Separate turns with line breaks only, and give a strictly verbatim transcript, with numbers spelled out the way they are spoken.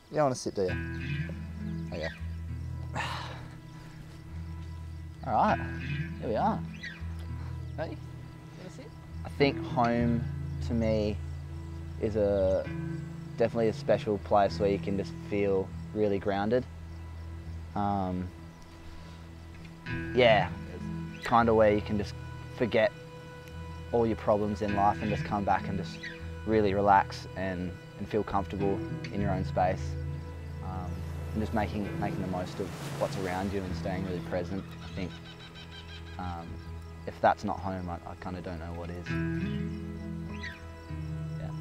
You don't want to sit, do you? Okay. All right, here we are. Ready? You want to sit? I think home to me is a definitely a special place where you can just feel really grounded. Um, yeah, kind of where you can just forget all your problems in life and just come back and just really relax and, and feel comfortable in your own space. Um, and just making, making the most of what's around you and staying really present. I think um, if that's not home, I, I kind of don't know what is. Yeah.